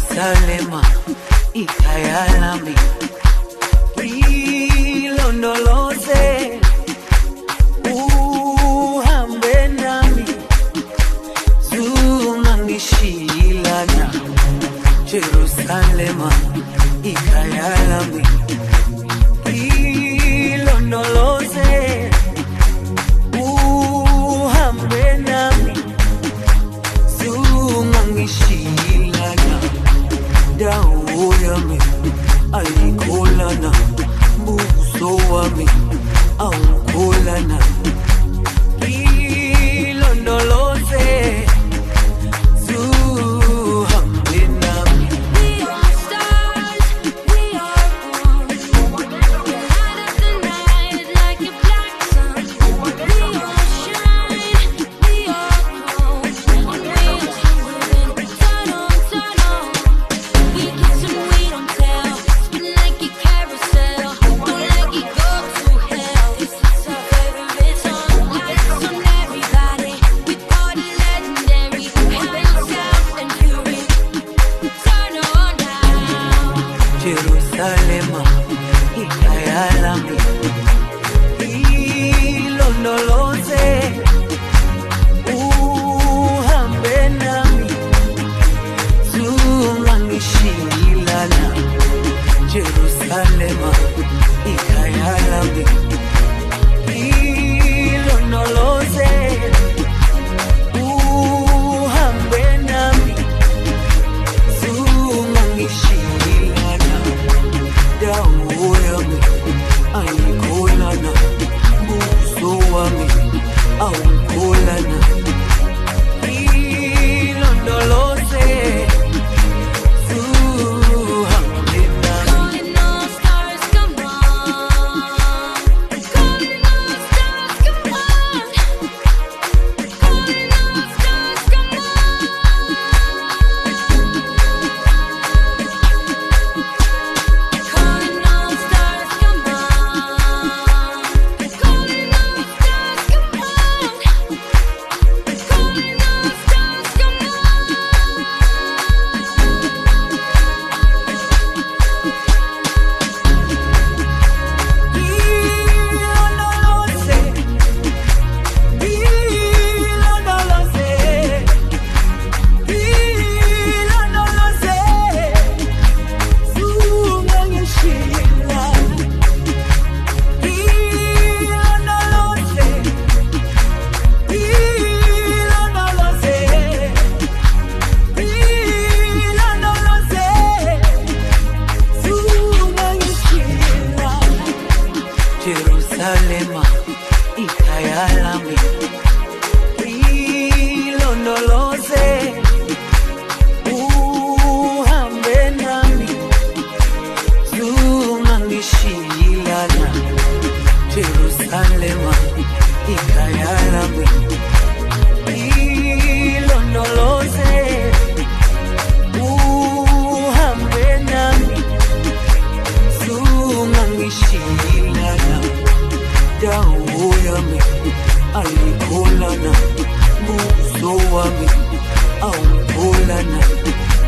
Jerusalema ikhaya lami, ilondoloze uhambe nami, zungangishilana. Jerusalema ikhaya lami, ilondoloze uhambe nami, zungangishilana. Dawo yami ayikholana, buso wami awukholana. Ilondoloze zuhambe nami. We are stars, we are one. Light up the night like a black sun. We all shine, we all glow. And we are moving, turn on, turn on. We kissing, we don't tell. Spin like a carousel, don't let it go to hell. This is our favorite song. Lights on everybody, we party legendary. Heaven, south and fury. Turn on now. Jerusalema ikhaya lami, ilondoloze uhambe nami, zungangishilana. Jerusalema ikhaya lami, ilondoloze uhambe nami, zungangishilana. Dawo yami ayikholana, buso wami awukholana. Ilondoloze zuhambe nami. Calling all stars, come on. Calling all stars, come on. Calling all stars, come on. Calling all stars, come on. Calling all stars, come on. Calling all stars, come on. Jerusalema ikhaya lami, ilondoloze uhambe nami, zungangishilana. Jerusalema ikhaya lami, ilondoloze uhambe nami, zungangishilana. Dawo yami ayikholana, buso wami awukholana.